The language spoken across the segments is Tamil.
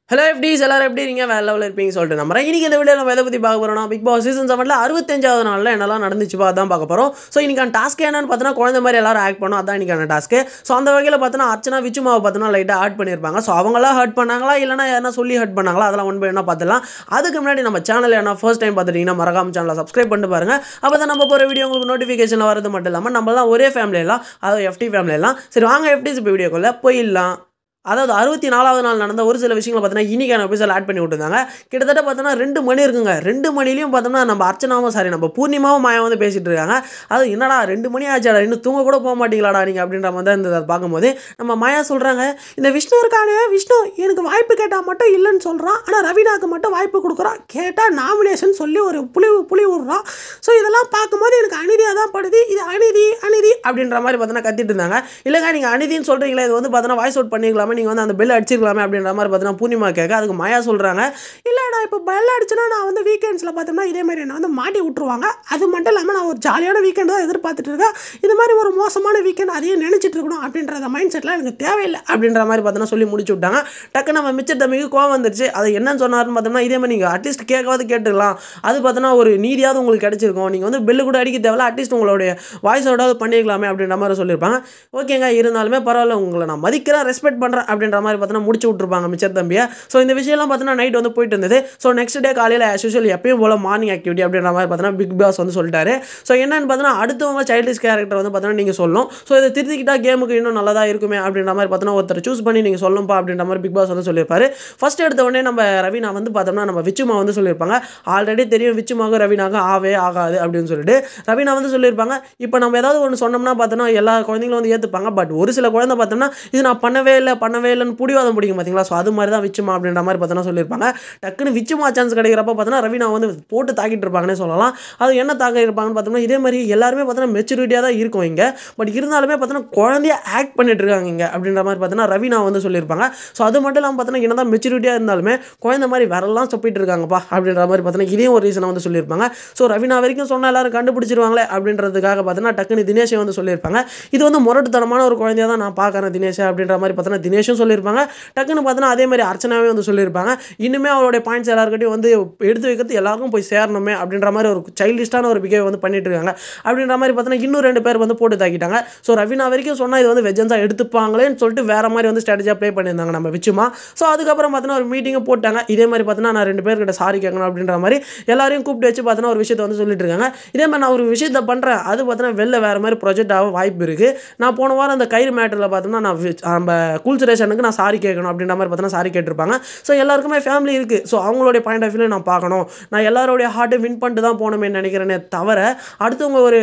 Hello FDs எல்லாரும் எப்படி இருக்கீங்க வேற லெவல்ல இருப்பீங்க சொல்லிட்டு நம்ம இன்னைக்கு இந்த வீடியோல நம்ம எதை பத்தி பார்க்க போறோம்னா பிக் பாஸ் சீசன் 7ல 65வது நாள்ல என்னலாம் நடந்துச்சு அதான் பார்க்க போறோம். சோ இன்னைக்கான டாஸ்க் என்னன்னு பார்த்தா குழந்தை மாதிரி எல்லாரும் ஆக்ட் பண்ணோம் அதான் இன்னைக்கான டாஸ்க். சோ அந்த வகையில பார்த்தா அர்ச்சனா விச்சுமாவை பார்த்தா லைட்டா ஹர்ட் பண்ணிருப்பாங்க. சோ அவங்களா ஹர்ட் பண்ணாங்களா இல்லனா யாரனா சொல்லி ஹர்ட் பண்ணாங்களா அதெல்லாம் ஒன் பை ஒன்னா பார்த்தலாம். அதுக்கு முன்னாடி நம்ம சேனலை என்ன ஃபர்ஸ்ட் டைம் பார்த்துட்டீங்கன்னா மறக்காம சேனலை சப்ஸ்கிரைப் பண்ணிட்டு பாருங்க. அப்பதான் நம்ம போற வீடியோ உங்களுக்கு நோட்டிஃபிகேஷன் வரது மட்டும் இல்லாம நம்மலாம் ஒரே ஃபேமிலி எல்லாம் அதாவது FT ஃபேமிலி எல்லாம் சரி வாங்க FDs இப்போ வீடியோக்குள்ள போயிடலாம். அதாவது 64வது நாள் நடந்த ஒரு சில விஷயங்களை பார்த்தீங்கன்னா இன்னைக்கான எபிசோட் ஆட் பண்ணி விட்டுருந்தாங்க. கிட்டத்தட்ட பார்த்தோன்னா 2 மணி இருக்குங்க. 2 மணிலையும் பார்த்தோம்னா நம்ம அர்ச்சனாவும் சாரி நம்ம பூர்ணிமாவும் மாயா வந்து பேசிட்டு இருக்காங்க. அது என்னடா 2 மணி ஆச்சாடா இன்னும் தூங்க கூட போக மாட்டீங்களாடா நீங்கள் அப்படின்ற மாதிரி தான் இருந்தது. அதை பார்க்கும்போது நம்ம மாயா சொல்கிறாங்க இந்த விஷ்ணு இருக்கானே விஷ்ணு எனக்கு வாய்ப்பு கேட்டால் மட்டும் இல்லைன்னு சொல்கிறான். ஆனால் ரவீனாக்கு மட்டும் வாய்ப்பு கொடுக்குறான். கேட்டால் நாமினேஷன் சொல்லி ஒரு புளி விடுறான். ஸோ இதெல்லாம் பார்க்கும்போது எனக்கு அநீதியாக தான் படுது. இது அநீதி அப்படின்ற மாதிரி பார்த்தோன்னா கத்திட்டு இருந்தாங்க. இல்லைங்க நீங்கள் அநீதின்னு சொல்கிறீங்களா இது வந்து பார்த்தோன்னா வாய்ஸ் அவுட் பண்ணிக்கலாமே நீங்கள் வந்து அந்த பெல் அடிச்சிருக்கலாமே அப்படின்ற மாதிரி பார்த்தீங்கன்னா பூர்ணிமா கேட்க அதுக்கு மாயா சொல்கிறாங்க இல்லைடா இப்போ பெல் அடிச்சுன்னா நான் வந்து வீக்கெண்ட்ஸில் பார்த்தோம்னா இதே மாதிரி என்ன வந்து மாட்டி விட்டுருவாங்க. அது மட்டும் இல்லாமல் நான் ஒரு ஜாலியான வீக்கெண்ட் தான் எதிர்பார்த்துட்டு இருக்கேன். இது மாதிரி ஒரு மோசமான வீக்கெண்ட் அதையும் நினச்சிட்டு இருக்கணும் அப்படின்ற மைண்ட் செட்லாம் எனக்கு தேவையில்லை அப்படின்ற மாதிரி பார்த்தோன்னா சொல்லி முடிச்சு விட்டாங்க. டக்கு நம்ம மிச்சர் தம்பிக்கு கோவம் வந்துருச்சு. அதை என்னன்னு சொன்னாருன்னு பார்த்தோம்னா இதே மாதிரி நீங்கள் அட்லீஸ்ட் கேட்காவது கேட்டுக்கலாம். அது பார்த்தோன்னா ஒரு நீதியாவது உங்களுக்கு கிடைச்சிருக்கும். நீங்கள் வந்து பெல்லு கூட அடிக்க தேவையில்ல அட்லீஸ்ட் உங்களுடைய வாய்ஸோடாவது பண்ணிக்கலாமே அப்படின்ற மாதிரி சொல்லியிருப்பாங்க. ஓகேங்க இருந்தாலுமே பரவாயில்ல உங்களை நான் மதிக்கிறேன் ரெஸ்பெக்ட் பண்ணுறேன் அப்படின்ற மாதிரி பார்த்தோன்னா முடிச்சு விட்டுருப்பாங்க மிச்சர் தம்பியை. ஸோ இந்த விஷயம்லாம் பார்த்தோன்னா நைட் வந்து போயிட்டு இருந்தது. ஸோ நெக்ஸ்ட் டே காலையில் ஆஸ் யூஷுவல் எப்பயும் போல மார்னிங் ஆக்டிவிட்டி அப்படின்ற மாதிரி பார்த்தோன்னா பிக் பாஸ் வந்து சொல்லிட்டாரு. ஸோ என்னன்னு பார்த்தோன்னா அடுத்தவங்க சைல்டிஷ் கேரக்டர் வந்து பார்த்தோன்னா நீங்கள் சொல்லணும். ஸோ இதை திருத்திக்கிட்டா கேமுக்கு இன்னும் நல்லதா இருக்குமே அப்படின்ற மாதிரி பார்த்தோன்னா ஒருத்தர் சூஸ் பண்ணி நீங்கள் சொல்லணும்ப்பா அப்படின்ற மாதிரி பிக் பாஸ் வந்து சொல்லியிருப்பாரு. ஃபர்ஸ்ட் எடுத்த உடனே நம்ம ரவீனா வந்து பார்த்தோம்னா நம்ம விச்சுமா வந்து சொல்லியிருப்பாங்க. ஆல்ரெடி தெரியும் விச்சுமாக ரவீனாக ஆவே ஆகாது அப்படின்னு சொல்லிட்டு ரவீனா வந்து சொல்லியிருப்பாங்க. இப்போ நம்ம ஏதாவது ஒன்று சொன்னோம்னா பார்த்தோன்னா எல்லா குழந்தைங்களும் வந்து ஏற்றுப்பாங்க. பட் ஒரு சில குழந்தை பார்த்தோம்னா இது நான் பண்ணவே இல்லைன்னு பிடிவாதம் பிடிக்கும் பார்த்தீங்களா. ஸோ அது மாதிரி தான் விச்சுமா அப்படின்ற மாதிரி பார்த்தோன்னா சொல்லியிருப்பாங்க. டக்குன்னு விச்சுமா சான்ஸ் கிடைக்கிறப்ப பார்த்தோன்னா ரவீனா வந்து போட்டு தாக்கிட்டு இருப்பாங்கன்னே சொல்லலாம். அது என்ன தாக்க இருப்பாங்கன்னு பார்த்தோம்னா இதே மாதிரி எல்லாருமே பார்த்தோன்னா மெச்சூரிட்டியாக தான் இருக்கும் இங்கே. பட் இருந்தாலுமே பார்த்தோன்னா குழந்தைய ஆக்ட் பண்ணிட்டு இருக்காங்க இங்கே அப்படின்ற மாதிரி பார்த்தோன்னா ரவீனா வந்து சொல்லியிருப்பாங்க. ஸோ அது மட்டும் இல்லாமல் பார்த்தோன்னா என்னதான் மெச்சூரிட்டியாக இருந்தாலுமே குழந்தை மாதிரி வரலாம் சொப்பிட்டு இருக்காங்கப்பா அப்படின்ற மாதிரி பார்த்தோன்னா இதையும் ஒரு ரீசனை வந்து சொல்லியிருப்பாங்க. ஸோ ரவீனா வரைக்கும் சொன்னால் எல்லாரும் கண்டுபிடிச்சிருவாங்களே அப்படின்றதுக்காக பார்த்தோன்னா டக்குன்னு தினேஷை வந்து சொல்லியிருப்பாங்க. இது வந்து முரட்டுத்தனமான ஒரு குழந்தையாக தான் நான் பார்க்குறேன் தினேஷ் அப்படின்ற மாதிரி பார்த்தோன்னா தினேஷும் சொல்லியிருப்பாங்க. டக்குன்னு பார்த்தோன்னா அதே மாதிரி அர்ச்சனாவே வந்து சொல்லியிருப்பாங்க. இன்னுமே அவருடைய பாயிண்ட்ஸ் எல்லாருக்கிட்டையும் வந்து எடுத்து வைக்கிறது எல்லாருக்கும் போய் சேரணுமே அப்படின்ற மாதிரி ஒரு சைல்டிஷ்டான ஒரு பிஹேவ் வந்து பண்ணிட்டு இருக்காங்க அப்படின்ற மாதிரி பார்த்தோன்னா இன்னும் 2 பேர் வந்து போட்டு தாக்கிட்டாங்க. ஸோ ரவீனா வரைக்கும் சொன்னால் இது வந்து வெஜன்ஸாக எடுத்துப்பாங்களேன்னு சொல்லிட்டு வேற மாதிரி வந்து ஸ்ட்ராட்டஜியாக ப்ளே பண்ணியிருந்தாங்க நம்ம விச்சுமா. ஸோ அதுக்கப்புறம் பார்த்தோன்னா ஒரு மீட்டிங்கை போட்டாங்க. இதே மாதிரி பார்த்தோன்னா நான் 2 பேர்கிட்ட சாரி கேட்கணும் அப்படின்ற மாதிரி எல்லாரையும் கூப்பிட்டு வச்சு பார்த்தோன்னா ஒரு விஷயத்தை வந்து சொல்லிட்டு இருக்காங்க. இதே மாதிரி நான் ஒரு விஷயத்தை பண்ணுறேன் அது பார்த்தோன்னா வெளில வேறு மாதிரி ப்ரொஜெக்ட் ஆக வாய்ப்பு இருக்குது. நான் போன வாரம் அந்த கயிறு மேட்டரில் பார்த்தோம்னா நான் நம்ம கூல்சுரேஷனுக்கு நான் சாரி கேட்கணும் அப்படின்ற மாதிரி பார்த்தோன்னா சாரி கேட்டிருப்பாங்க. ஸோ எல்லாருக்குமே ஃபேமிலி இருக்குது. ஸோ அவங்களுடைய பாயிண்ட் ஆஃப் வியூவில் நான் பார்க்கணும். நான் எல்லாரோடைய ஹார்ட்டை வின் பண்ணிட்டு தான் போகணுமே நினைக்கிறேனே தவிர அடுத்தவங்க ஒரு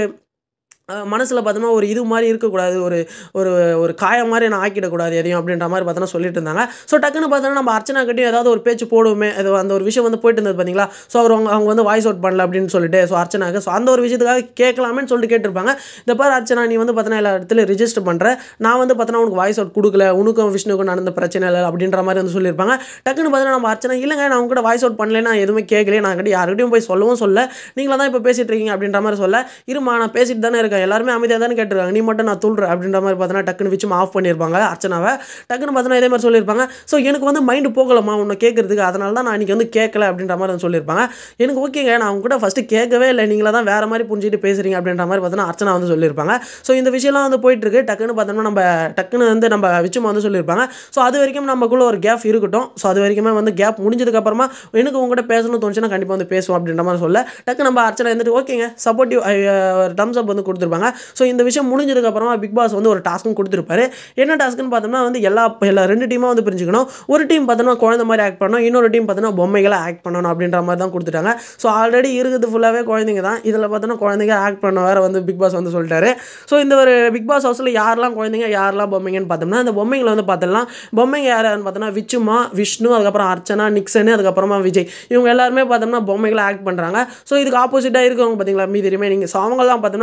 மனசில் பார்த்தோம்னா ஒரு இது மாதிரி இருக்கக்கூடாது ஒரு ஒரு ஒரு காயம் மாதிரி நான் ஆக்கிடக்கூடாது எதையும் அப்படின்ற மாதிரி பார்த்தோன்னா சொல்லிட்டு இருந்தாங்க. ஸோ டக்குன்னு பார்த்தோன்னா நம்ம அர்ச்சனா கிட்டே ஏதாவது ஒரு பேச்சு போடுவோமே அது அந்த ஒரு விஷயம் வந்து போயிட்டு இருந்தது பார்த்தீங்களா. ஸோ அவங்க வந்து வாய்ஸ் அவுட் பண்ணல அப்படின்னு சொல்லிட்டு ஸோ அர்ச்சனாக்கு ஸோ அந்த ஒரு விஷயத்துக்காக கேட்கலாமேன்னு சொல்லிட்டு கேட்டிருப்பாங்க. இந்த பாரு அர்ச்சனா நீ வந்து பார்த்தோன்னா எல்லா இடத்துல ரிஜிஸ்டர் பண்ணுற நான் வந்து பார்த்தோன்னா உனக்கு வாய்ஸ் அவுட் கொடுக்கல உனக்கும் விஷ்ணுக்கும் நடந்த பிரச்சனை இல்லை அப்படின்ற மாதிரி வந்து சொல்லியிருப்பாங்க. டக்குன்னு பார்த்தோன்னா நம்ம அர்ச்சனா இல்லைங்க நான் உங்ககிட்ட வாய்ஸ் அவுட் பண்ணல நான் எதுவுமே கேட்கல நான் கிட்ட யார்கிட்டையும் போய் சொல்லவும் சொல்ல நீங்களா தான் இப்போ பேசிட்டு இருக்கீங்க அப்படின்ற மாதிரி சொல்ல இருமா நான் பேசிட்டு தானே இருக்கேன் எல்லாருமே அமைதியாக தானே கேட்டிருக்காங்க நீ மட்டும் நான் தூள்றேன் அப்படின்ற மாதிரி பார்த்தோன்னா டக்குன்னு விச்சுமா ஆஃப் பண்ணியிருப்பாங்க அர்ச்சனாவை. டக்குன்னு பார்த்தோன்னா இதே மாதிரி சொல்லியிருப்பாங்க. ஸோ எனக்கு வந்து மைண்டு போகலமா உன்னை கேட்கறதுக்கு அதனால தான் நான் இன்றைக்கி வந்து கேட்கல அப்படின்ற மாதிரி வந்து சொல்லியிருப்பாங்க. எனக்கு ஓகேங்க நான் அவங்க கூட ஃபஸ்ட்டு கேட்கவே இல்லை நீங்களா தான் வேறு மாதிரி புரிஞ்சுட்டு பேசுகிறீங்க அப்படின்ற மாதிரி பார்த்தோன்னா அர்ச்சனா வந்து சொல்லியிருப்பாங்க. ஸோ இந்த விஷயம்லாம் வந்து போயிட்டு இருக்கு. டக்குன்னு பார்த்தோம்னா நம்ம விச்சுமா வந்து சொல்லியிருப்பாங்க. ஸோ அது வரைக்கும் நமக்குள்ள ஒரு கேப் இருக்கட்டும். ஸோ அது வரைக்குமே வந்து கேப் முடிஞ்சதுக்கப்புறமா எனக்கு உங்கள்கிட்ட பேசணும்னு தோணுச்சுன்னா கண்டிப்பாக வந்து பேசுவோம் அப்படின்ற மாதிரி சொல்ல டக்கு நம்ம அர்ச்சனா இருந்துட்டு ஓகேங்க சப்போர்ட்டிவ் தம்ஸ் அப் வந்து கொடுத்துருப்பாங்க. ஸோ இந்த விஷயம் முடிஞ்சதுக்கப்புறமா பிக் பாஸ் வந்து ஒரு டாஸ்க்கும் கொடுத்துருப்பாரு. என்ன டாஸ்க்குன்னு பார்த்தோம்னா வந்து எல்லா 2 டீமாக வந்து பிரிஞ்சுக்கணும். ஒரு டீம் பார்த்தோம்னா குழந்தை மாதிரி ஆக்ட் பண்ணணும் இன்னொரு டீம் பார்த்தோம்னா பொம்மைகளை ஆக்ட் பண்ணணும் அப்படின்ற மாதிரி தான் கொடுத்துட்டாங்க. ஸோ ஆல்ரெடி இருக்குது ஃபுல்லாகவே குழந்தைங்க தான் இதில் பார்த்தோன்னா குழந்தைங்க ஆக்ட் பண்ண வேறு வந்து பிக் பாஸ் வந்து சொல்லிட்டாரு. ஸோ இந்த ஒரு பிக் பாஸ் ஹவுஸில் யாரெல்லாம் குழந்தைங்க யாரெல்லாம் பொம்மைங்கன்னு பார்த்தோம்னா இந்த பொம்மைங்களை வந்து பார்த்துடலாம். பொம்மைங்க யாருன்னு பார்த்தோம்னா விச்சுமா விஷ்ணு அதுக்கப்புறம் அர்ச்சனா நிக்சன் அதுக்கப்புறமா விஜய் இவங்க எல்லாருமே பார்த்தோம்னா பொம்மைகளை ஆக்ட் பண்ணுறாங்க. ஸோ இதுக்கு ஆப்போசிட்டாக இருக்கவங்க பார்த்தீங்களா மீதி ரிமைனிங் ஸோ அவங்கெல்லாம் பார்த்தோம்னா குழந்தைங்களை ஆக்ட்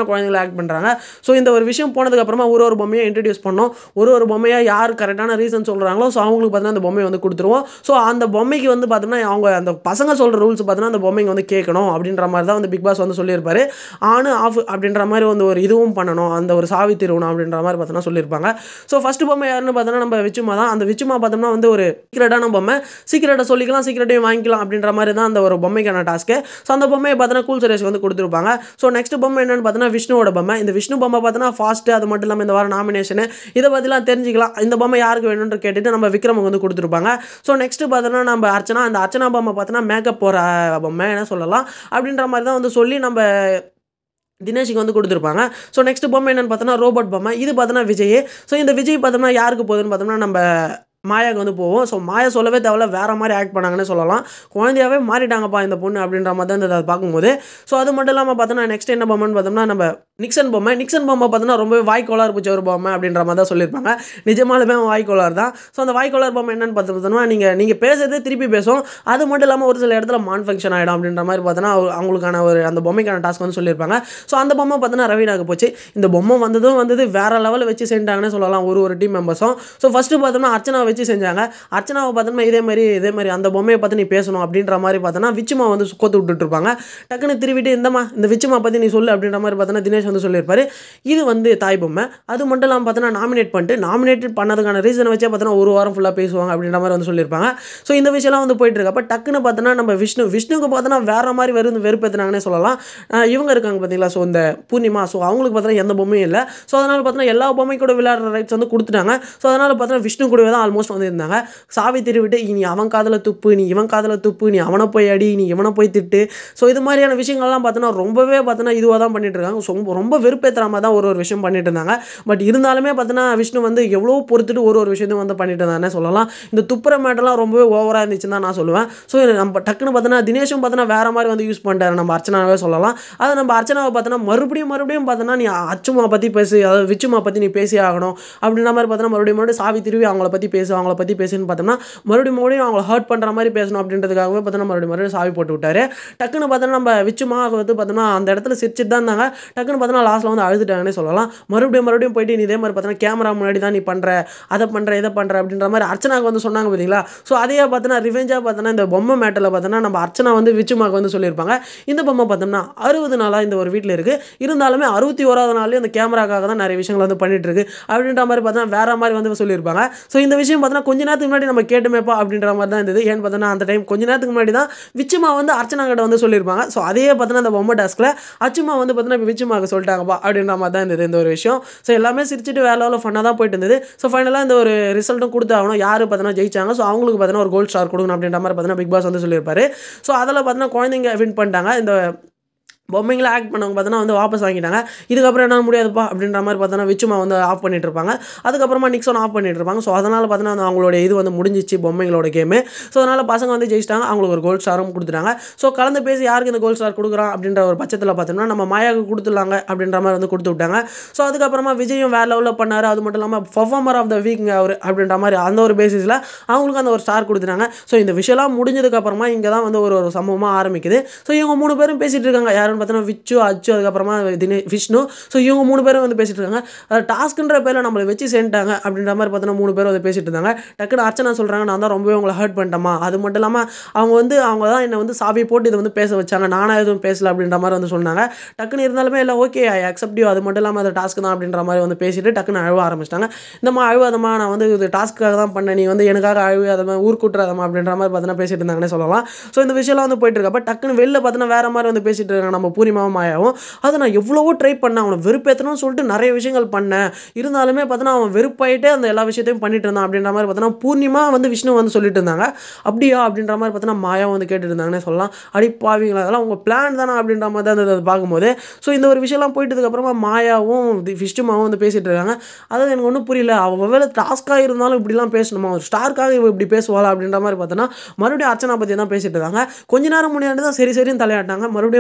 ஆக்ட் பண்ணுறாங்க. ஸோ இந்த ஒரு விஷயம் போனதுக்கப்புறமா ஒரு பொம்மையை இன்ட்ரடியூஸ் பண்ணோம். ஒரு பொம்மையாக யார் கரெக்டான ரீசன் சொல்கிறாங்களோ ஸோ அவங்களுக்கு பார்த்தீங்கன்னா அந்த பொம்மையை வந்து கொடுத்துருவோம். ஸோ அந்த பொம்மைக்கு வந்து பார்த்தோம்னா அவங்க அந்த பசங்க சொல்கிற ரூல்ஸ் பார்த்தீங்கன்னா அந்த பொம்மைங்க வந்து கேட்கணும் அப்படின்ற மாதிரி தான் வந்து பிக் பாஸ் வந்து சொல்லியிருப்பாரு. ஆன் ஆஃப் அப்படின்ற மாதிரி வந்து ஒரு இதுவும் பண்ணணும், அந்த ஒரு சாவி திருவணும் அப்படின்ற மாதிரி பார்த்தோன்னா சொல்லியிருப்பாங்க. ஸோ ஃபஸ்ட்டு பொம்மை யாருன்னு பார்த்தோன்னா நம்ம விச்சுமா தான். அந்த விச்சுமா பார்த்தோம்னா வந்து ஒரு சீக்ரெட்டான பொம்மை, சீக்ரெட்டை சொல்லிக்கலாம் சீக்ரெட்டையும் வாங்கிக்கலாம் அப்படின்ற மாதிரி தான் அந்த ஒரு பொம்மைக்கான டாஸ்க்கு. ஸோ அந்த பொம்மையை பார்த்தோன்னா கூல் சுரேஷ் வந்து கொடுத்துருப்பாங்க. ஸோ நெக்ஸ்ட் பொம்மை என்னென்னு பார்த்தோன்னா விஷ்ணுவோட பொம்மை. இந்த விஷ்ணு பொம்மை பார்த்தோன்னா ஃபாஸ்ட்டு, அது மட்டும் இல்லாமல் இந்த வாரம் நாமினேஷனு இதை பற்றிலாம் தெரிஞ்சிக்கலாம். இந்த பொம்மை யாருக்கு வேணும்னு கேட்டுட்டு நம்ம விக்ரமுக்கு வந்து கொடுத்துருப்பாங்க. ஸோ நெக்ஸ்ட்டு பார்த்தோன்னா நம்ம அர்ச்சனா, அந்த அர்ச்சனா பொம்மை பார்த்தோன்னா மேக்கப் போகிற பொம்மை என்ன சொல்லலாம் அப்படின்ற மாதிரி தான் வந்து சொல்லி நம்ம தினேஷுக்கு வந்து கொடுத்துருப்பாங்க. ஸோ நெக்ஸ்ட் பொம்மை என்னென்னு பார்த்தோன்னா ரோபோட் பொம்மை. இது பார்த்தோன்னா விஜய். ஸோ இந்த விஜய் பார்த்தோம்னா யாருக்கு போகுதுன்னு பார்த்தோம்னா நம்ம மாயாவுக்கு வந்து போவோம். ஸோ மாயா சொல்லவே தேவையில்ல, வேறு மாதிரி ஆக்ட் பண்ணாங்கன்னு சொல்லலாம். குழந்தையாகவே மாறிட்டாங்கப்பா இந்த பொண்ணு அப்படின்ற மாதிரி தான் அதை பார்க்கும்போது. ஸோ அது மட்டும் இல்லாமல் பார்த்தோன்னா நெக்ஸ்ட் என்ன பொம்மைன்னு பார்த்தோம்னா நம்ம நிக்சன் பொம்மை. நிக்சன் பொம்மை பார்த்தோன்னா ரொம்பவே வாய்க்கோளாறு பிடிச்ச ஒரு பொம்மை அப்படின்ற மாதிரி தான் சொல்லியிருப்பாங்க. நிஜமாலுமே வாய்க்கோளாறு தான். ஸோ அந்த வாய்க்கோளாறு பொம்மை என்னென்னு பார்த்தோம்னா நீங்கள் பேசுறதே திருப்பி பேசும், அது மட்டும் இல்லாமல் ஒரு சில இடத்துல மான் ஃபங்க்ஷன் ஆகிடும் அப்படின்ற மாதிரி பார்த்தோன்னா அவங்களுக்கான ஒரு அந்த பொம்மைக்கான டாஸ்க் வந்து சொல்லியிருப்பாங்க. ஸோ அந்த பொம்மை பார்த்தோன்னா ரவீனாக்கு போச்சு. இந்த பொம்மை வந்தது வேறு லெவலில் வச்சு செஞ்சாங்கன்னு சொல்லலாம் ஒரு டீம் மெம்பர்ஸும். ஸோ ஃபஸ்ட்டு பார்த்தோம்னா அர்ச்சனா வச்சு செஞ்சாங்க. அர்ச்சனாவை பார்த்தோம்னா இதே மாதிரி அந்த பொம்மையை பார்த்து நீ பேசணும் அப்படின்ற மாதிரி பார்த்தோன்னா விச்சுமா வந்து கோத்து விட்டுருப்பாங்க. டக்குன்னு திருவிட்டு இந்த விச்சுமா பற்றி நீ சொல்லு அப்படின்ற மாதிரி பார்த்தோன்னா தினேஷ் வந்து சொல்லியிருப்பாரு. இது வந்து தாய் பொம்மை. அது மட்டும் இல்லாமல் பார்த்தோன்னா நாமினேட் பண்ணதுக்கான ரீசனை வச்சே பார்த்தோன்னா ஒரு வாரம் ஃபுல்லாக பேசுவாங்க அப்படின்ற மாதிரி வந்து சொல்லியிருப்பாங்க. ஸோ இந்த விஷயம்லாம் வந்து போயிட்டு இருக்கு. அப்போ டக்குன்னு பார்த்தோன்னா நம்ம விஷ்ணுக்கு பார்த்தோன்னா வேறு மாதிரி வெறுப்பேற்றினாங்கன்னே சொல்லலாம். இவங்க இருக்காங்க பார்த்தீங்களா, ஸோ இந்த பூர்ணிமா, ஸோ அவங்களுக்கு பார்த்தோன்னா எந்த பொம்மையும் இல்லை. ஸோ அதனால் பார்த்தோன்னா எல்லா பொம்மை கூட விளையாடுற ரைட்ஸ் வந்து கொடுத்துட்டாங்க. ஸோ அதனால் பார்த்தோன்னா விஷ்ணு கூடவே தான் ஆல்மோஸ்ட் வந்து இருந்தாங்க. சாவி திருவிட்டு நீ அவன் காதல துப்பு, நீ இவன் காதல துப்பு, நீ அவனை போய் அடி, நீ இவனை போய் திட்டு. ஸோ இது மாதிரியான விஷயங்கள்லாம் பார்த்தோன்னா ரொம்பவே பார்த்தோன்னா இதுவாக தான் பண்ணிட்டு இருக்காங்க. ஸோ ரொம்ப வெறுப்பேற்றுற மாதிரி தான் ஒரு விஷயம் பண்ணிட்டு இருந்தாங்க. பட் இருந்தாலுமே பார்த்தோன்னா விஷ்ணு வந்து எவ்வளோ பொறுத்துட்டு ஒரு விஷயத்தையும் வந்து பண்ணிட்டு இருந்தானே சொல்லலாம். இந்த துப்புற மேட்டெல்லாம் ரொம்பவே ஓவராக இருந்துச்சுன்னு தான் நான் சொல்லுவேன். ஸோ நம்ம டக்குன்னு பார்த்தோன்னா தினேஷும் பார்த்தோன்னா வேறு மாதிரி வந்து யூஸ் பண்ணிட்டாரு நம்ம அர்ச்சனாவே சொல்லலாம். அதை நம்ம அர்ச்சனாவை பார்த்தோன்னா மறுபடியும் பார்த்தோன்னா நீ அச்சுமா பற்றி பேசு, அதாவது விச்சுமா பற்றி நீ பேசி ஆகணும் அப்படின்ற மாதிரி பார்த்தோன்னா மறுபடியும் சாவி திருவி அவங்கள பற்றி பேசுன்னு பார்த்தோம்னா மறுபடியும் அவங்களை ஹர்ட் பண்ணுற மாதிரி பேசணும் அப்படின்றதுக்காகவே பார்த்தோன்னா மறுபடியும் சாவி போட்டு விட்டாரு. டக்குன்னு பார்த்தோன்னா நம்ம விச்சுமா வந்து பார்த்தோன்னா அந்த இடத்துல சிரிச்சிட்டு தான் இருந்தாங்க. டக்குன்னு பார்த்தோன்னா லாஸ்ட்டில் வந்து அழுதுட்டாங்கன்னே சொல்லலாம். மறுபடியும் போயிட்டு நீ இதே மாதிரி பார்த்தோன்னா கேமரா முன்னாடி தான் நீ பண்ணுற, அதை பண்ணுற, இதை பண்ணுற அப்படின்ற மாதிரி அர்ச்சனாவுக்கு வந்து சொன்னாங்க பார்த்தீங்களா. ஸோ அதையே பார்த்தோன்னா ரிவெஞ்சாக பார்த்தோன்னா இந்த பொம்மை மேட்டரில் பார்த்தோன்னா நம்ம அர்ச்சனா வந்து விச்சுமாவுக்கு வந்து சொல்லியிருப்பாங்க. இந்த பொம்மை பார்த்தோம்னா 60 நாளாக இந்த ஒரு வீட்டில் இருக்குது, இருந்தாலுமே 61வது நாள்லேயும் அந்த கேமராக்காக தான் நிறைய விஷயங்கள் வந்து பண்ணிட்டு இருக்கு அப்படின்ற மாதிரி பார்த்தோன்னா வேற மாதிரி வந்து சொல்லியிருப்பாங்க. ஸோ இந்த விஷயம் பார்த்தோன்னா கொஞ்ச நேரத்துக்கு முன்னாடி நம்ம கேட்டுமேப்பா அப்படின்ற மாதிரி தான் இருந்தது. ஏன்னு பார்த்தோன்னா அந்த டைம் கொஞ்ச நேரத்துக்கு முன்னாடி தான் விச்சுமா வந்து அர்ச்சனா கிட்ட வந்து சொல்லியிருப்பாங்க. ஸோ அதையே பார்த்தோன்னா அந்த பொம்மை டாஸ்கில் அச்சுமா வந்து பார்த்தோன்னா இப்போ விச்சுமாவுக்கு சொல்லிட்டாங்கப்பா அப்படின்ற மாதிரி தான் இருந்தது இந்த ஒரு விஷயம். ஸோ எல்லாமே சிரிச்சிட்டு வேற லெவலில் ஃபன்னாக தான் போயிட்டு இருந்தது. ஸோ ஃபைனலாக இந்த ஒரு ரிசல்ட்டும் கொடுத்து ஆகணும், யார் பார்த்தோன்னா ஜெயிச்சாங்க. ஸோ அவங்களுக்கு பார்த்தோன்னா ஒரு கோல்ட் ஸ்டார் கொடுக்கணும் அப்படின்ற மாதிரி பார்த்தோன்னா பிக் பாஸ் வந்து சொல்லியிருப்பாரு. ஸோ அதில் பார்த்தோன்னா குழந்தைங்க வின் பண்ணிட்டாங்க. இந்த பொம்மைங்களை ஆக்ட் பண்ணவங்க பார்த்தோன்னா வந்து வாபஸ் வாங்கிட்டாங்க. இதுக்கப்புறம் என்ன முடியாதுப்பா அப்படின்ற மாதிரி பார்த்தோன்னா விச்சுமா வந்து ஆஃப் பண்ணிட்டு இருப்பாங்க. அதுக்கப்புறமா நிக்சன் ஆஃப் பண்ணிட்டு இருப்பாங்க. ஸோ அதனால் பார்த்தோன்னா அவங்களோட இது வந்து முடிஞ்சிச்சு பொம்மைங்களோட கேமு. ஸோ அதனால் பசங்க வந்து ஜெயிச்சிட்டாங்க, அவங்களுக்கு ஒரு கோல்ட் ஸ்டாரும் கொடுத்துட்டாங்க. ஸோ கலந்து பேசி யாருக்கு இந்த கோல்ட் ஸ்டார் கொடுக்குறான் அப்படின்ற ஒரு பட்சத்தில் பார்த்தோம்னா நம்ம மாயாவுக்கு கொடுத்துடலாங்க அப்படின்ற மாதிரி வந்து கொடுத்து விட்டாங்க. ஸோ அதுக்கப்புறமா விஜயும் வேறு லெவலில் பண்ணார். அது மட்டும் இல்லாமல் பர்ஃபார்மர் ஆஃப் த வீக்ங்க அவர் அப்படின்ற மாதிரி அந்த ஒரு பேசிஸில் அவங்களுக்கு அந்த ஒரு ஸ்டார் கொடுத்துட்டாங்க. ஸோ இந்த விஷயம்லாம் முடிஞ்சதுக்கப்புறமா இங்கே தான் வந்து ஒரு சம்பவமாக ஆரம்பிக்குது. ஸோ இவங்க 3 பேரும் பேசிகிட்டு இருக்காங்க. யாருன்னு பார்த்தோன்னா விச்சு, அச்சு, அதுக்கப்புறமா விஷ்ணு. ஸோ இவங்க 3 பேரும் வந்து பேசிட்டு இருக்காங்க. டாஸ்க்குன்ற பேரில் நம்மளை வச்சு சேர்ந்துட்டாங்க அப்படின்ற மாதிரி பார்த்தோன்னா 3 பேரும் வந்து பேசிட்டு இருந்தாங்க. டக்குன்னு அர்ச்சனா சொல்கிறாங்க, நான் தான் ரொம்பவே உங்களை ஹர்ட் பண்ணிட்டேமா, அது மட்டும் இல்லாமல் அவங்க தான் என்னை வந்து சாவி போட்டு இதை வந்து பேச வச்சாங்க, நானாக எதுவும் பேசலை அப்படின்ற மாதிரி வந்து சொன்னாங்க. டக்குன்னு இருந்தாலுமே இல்லை ஓகே ஐ அக்செப்ட் யூ, அது மட்டும் இல்லாமல் அது டாஸ்க்கு தான் அப்படின்ற மாதிரி வந்து பேசிட்டு டக்குன்னு அழுவ ஆரம்பிச்சிட்டாங்க. இந்தம்மா அழுவாதம்மா, நான் வந்து இது டாஸ்க்காக தான் பண்ணேன், நீ வந்து எனக்காக அழுவாதம்மா, ஊர் கூட்டுறாதம்மா அப்படின்ற மாதிரி பார்த்தோன்னா பேசிட்டு இருந்தாங்கன்னே சொல்லலாம். ஸோ இந்த விஷயம்லாம் வந்து போயிட்டு இருக்கப்போ டக்குன்னு வெளில பார்த்தோன்னா வேறு மாதிரி வந்து பேசிட்டு இருக்காங்க நம்ம பூர்ணிமாவும் மாயாவும். அதை நான் எவ்வளவோ ட்ரை பண்ணேன், அவனை வெறுப்பேற்றணும்னு சொல்லிட்டு நிறைய விஷயங்கள் பண்ணேன், இருந்தாலுமே பார்த்தோன்னா அவன் வெறுப்பாயிட்டே அந்த எல்லா விஷயத்தையும் பண்ணிட்டு இருந்தான் அப்படின்ற மாதிரி பார்த்தோன்னா பூர்ணிமா வந்து விஷ்ணு வந்து சொல்லிட்டு இருந்தாங்க. அப்படியா அப்படின்ற மாதிரி பார்த்தோன்னா மாயாவும் வந்து கேட்டுட்டு இருந்தாங்கன்னே சொல்லலாம். அடிப்பாவீங்களா, அதெல்லாம் உங்கள் பிளான் தானே அப்படின்ற மாதிரி தான் அதை பார்க்கும்போது. ஸோ இந்த ஒரு விஷயம்லாம் போயிட்டதுக்கப்புறமா மாயாவும் விஷ்ணுமாவும் வந்து பேசிகிட்டு இருக்காங்க. அதாவது எனக்கு ஒன்றும் புரியல, அவள் வேலை டாஸ்க்காக இருந்தாலும் இப்படிலாம் பேசணுமா, ஒரு ஸ்டார்க்காக இவள் இப்படி பேசுவாளா அப்படின்ற மாதிரி பார்த்தோன்னா மறுபடியும் அர்ச்சனா பற்றி தான் பேசிட்டு இருக்காங்க. கொஞ்ச நேரம் முன்னாடி தான் சரின்னு தலையாட்டாங்க. மறுபடியும் பார்த்தோன்னா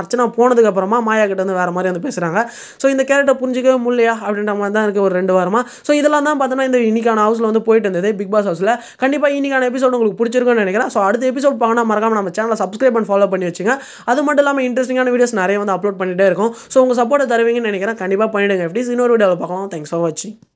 அர்ச்சனா போனதுக்கப்புறமா மாயா கிட்ட வந்து வேறு மாதிரி வந்து பேசுகிறாங்க. ஸோ இந்த கேரக்டர் புரிஞ்சிக்கவே முடியலையா அப்படின்ற மாதிரி தான் இருக்குது ஒரு 2 வாரமாக. ஸோ இதெல்லாம் தான் பார்த்தோன்னா இந்த இன்னைக்கான ஹவுஸில் வந்து போயிட்டு இருந்தது பிக் பாஸ் ஹவுஸில். கண்டிப்பாக இன்னைக்கான எபிசோட் உங்களுக்கு பிடிச்சிருக்குன்னு நினைக்கிறேன். ஸோ அடுத்த எபிசோட் பார்க்கணும் மறக்காம நம்ம சேனலை சப்ஸ்கிரைப் அண்ட் ஃபாலோ பண்ணி வச்சுங்க. அது மட்டும் இல்லாமல் இன்ட்ரெஸ்டிங்கான வீடியோஸ் நிறைய வந்து அப்லோட் பண்ணிகிட்டே இருக்கும். ஸோ உங்கள் சப்போர்ட்டை தருவீங்கன்னு நினைக்கிறேன். கண்டிப்பாக பண்ணிவிடுங்க. இன்னொரு வீடியோவில் பார்க்கலாம். தேங்க்ஸ் ஃபார் வாட்சிங்.